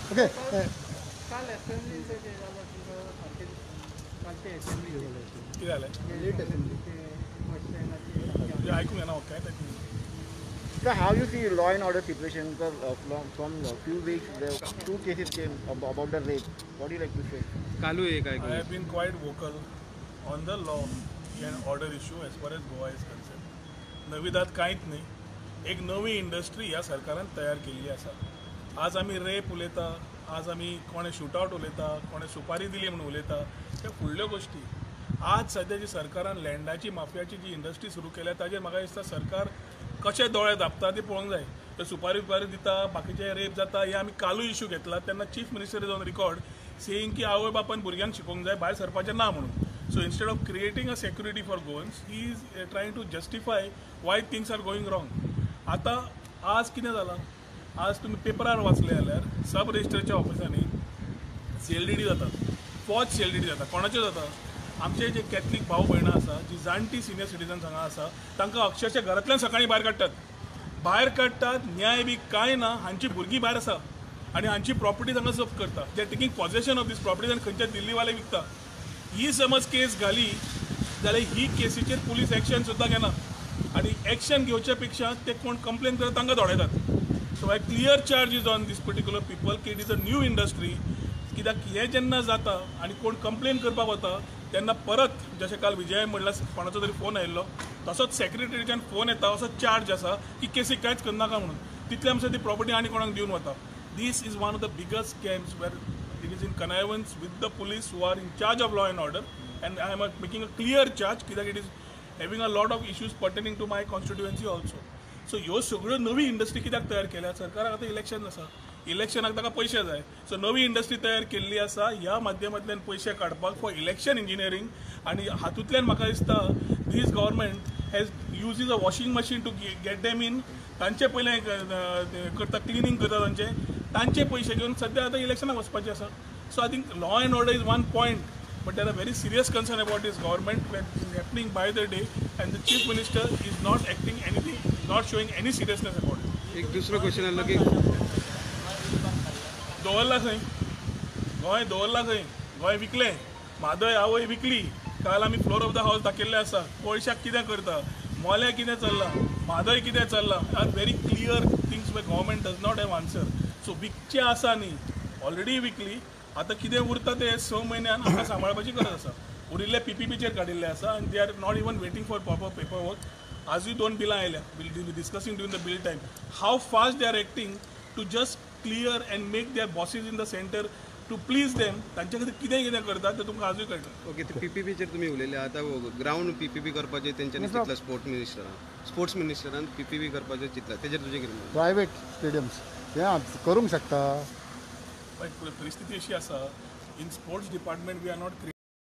Okay काल असेंब्लीचे जे झालं तुमचं कालचे असेंब्ली किती झालंय लेट असेंब्ली ते मतदानाची ते ऐकून घ्या ना काय ते So how you see law and order situation? Because from a few weeks, there two cases came about the rape. What do you like to say? चालू आहे काय I have been quite vocal on the law and order issue as far as Goa is concerned. नविदात कांयच नाही एक नवी industry ह्या सरकारान तयार केल्ली आसा आज आमी रेप उलयता आज आमी कोणे शूटआउट उलयता कोणे सुपारी दिली म्हणून उलयता ह्या फुडल्यो गोश्टी आज सद्याची सरकारान लँडाची माफियाची जी इंडस्ट्री सुरू केल्या ताजेर म्हाका दिसता सरकार कशे दोळे धापता ते पळोवंक जाय ते सुपारी दिता बाकीचे रेप जाता हे आमी कालूय इश्यू घेतला तेन्ना chief minister is on record saying की आवय बापान भुरग्यांक शिकोवंक जाय भायर सरपाचें ना म्हणून so instead of creating a security for Goans he is trying to justify why things are going wrong आतां आज कितें जालां आज तुमी पेपरार वाचले जाल्यार सब रजिस्टरच्या ऑफिसांनी CLDD जाता फौज CLDD जाता कोणाच्यो जाता आमचे जे कॅथलीक भाव भयणां आसा जी जाणटी सिनियर सिटीजन्स हांगा आसा तांकां अक्षरशः घरांतल्यान सकाळीं भायर काडटात न्याय बी कांय ना हांची भुरगीं भायर आसा आनी हांची प्रॉपर्टी हांगा जप्त करता जे taking possession of these properties आनी खंयच्या दिल्लीवाले विकता ही समज केस घाली जाल्यार ही केसीचेर पुलीस एक्शन सुद्दां घेना आनी एक्शन घेवच्या पेक्षा ते कोण कंप्लेन करता तांकां दोडयतात so I clear charge is on these particular people की it is a new industry कित्याक हें जेन्ना जाता आनी कोण कंप्लेन करपाक वता तेन्ना परत जशें काल विजय म्हणल्यार कोणाचो तरी फोन आयिल्लो तसोच सेक्रेटरीच्यान फोन येता असो चार्ज आसा की केसीक कांयच करनाका म्हणून तितले आमच्या ती प्रॉपर्टी आनी कोणाक दिवन वता this is one of the biggest scams where it is in connivance with the police who are in charge of law and order and I am making a clear charge कित्याक it is having a lot of issues pertaining to my constituency also so ह्यो सगळ्यो नवी industry कित्याक तयार केल्या सरकाराक आतां election आसा इलेक्शनाक ताका पयशे जाय सो नवी इंडस्ट्री तयार केल्ली आसा ह्या माध्यमांतल्यान पयशे काडपाक फॉर इलेक्शन इंजिनियरींग आनी हातूंतल्यान म्हाका दिसता this government has use a washing machine to get them in तांचे पयलें करता क्लिनींग करता तांचे पयशे घेवन सद्या आतां इलेक्शनाक वचपाचें आसा so I think law and order is one point but there are very serious concern about this government is happening by the day and the chief minister is not acting anything not showing any seriousness about एक दुसरो question आलो की दवरला खंय गोंय दवरला खंय गोंय विकलें म्हादय आवय विकली काल आमी फ्लोर ऑफ द हावस दाखयल्ले आसा पयशाक कितें करता मोल्या कितें चल्लां म्हादय कितें चल्लां are very clear things where government does not have answer so विकचें आसा न्ही ऑलरेडी विकली आतां कितें उरता ते 6 म्हयन्यान आमकां सांबाळपाची गरज आसा उरिल्ले PPPचेर काडिल्ले आसा आनी they are not even waiting for proper paper work आजूय 2 बिलां आयल्या will discussing during the bill time how fast they are acting to just clear and make their bosses in the centre to please them तांचे खातीर कितें करतात ते तुमकां आजूय कळटा ओके ते PPPचेर तुमी उलयले आतां ग्राउंड PPP करपाचें तेंच्यांनी चिंतला स्पोर्ट्स मिनिस्टरान PPP करपाचें चिंतला तेजेर तुजें कितें म्हणणें? प्रायवेट स्टेडियम्स हे करूंक शकता परिस्थिती अशी आसा in sports department we are not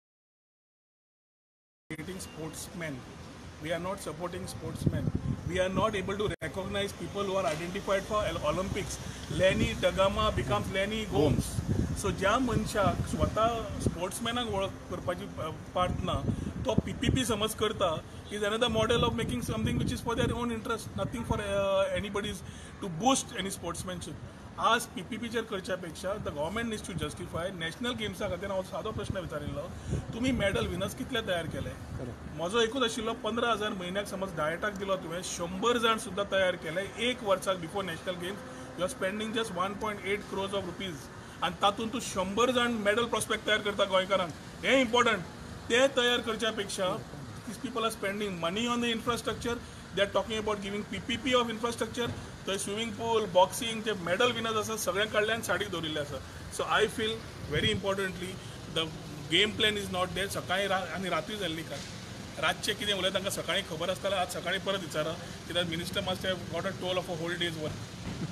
creating sportsmen. We are not supporting sportsmen. We are not able to recognize people who are identified for Olympics. Lenny Dagama becomes Lenny Gomes. So ज्या मनशाक स्वता स्पोर्ट्समॅनाक वळख करपाची part ना तो PPP समज करता is another model of making something which is for their own interest nothing for anybody's to boost any sportsmanship आज PPPचेर करच्या पेक्षा the government needs to justify national गेम्सा खातीर हांव सादो प्रश्न विचारिल्लो तुमी मेडल विनर्स कितले तयार केले म्हजो एकूच आशिल्लो 15,000 म्हयन्याक समज डायटाक दिलो तुवें 100 जाण सुद्दां तयार केले एक वर्साक before national games you are spending just 1.8 crores of rupees आनी तातूंत तूं 100 जाण मेडल प्रॉस्पेक्ट तयार करता गोंयकारांक हें इम्पॉर्टंट ते तयार करच्या पेक्षा these people are spending money on the infrastructure. They are talking about giving PPP of infrastructure. The swimming pool, boxing, जे medal winners असतात सगळ्यांक कडल्यान साडीक दवरिल्ले आसा. So I feel very importantly the game plan is not there. सकाळी आनी रात्री जाल्ली काय रातचे कितें उलयता तांकां सकाळी खबर आसतालें आज सकाळी परत विचारा कित्याक minister must have got a toll of a whole day's work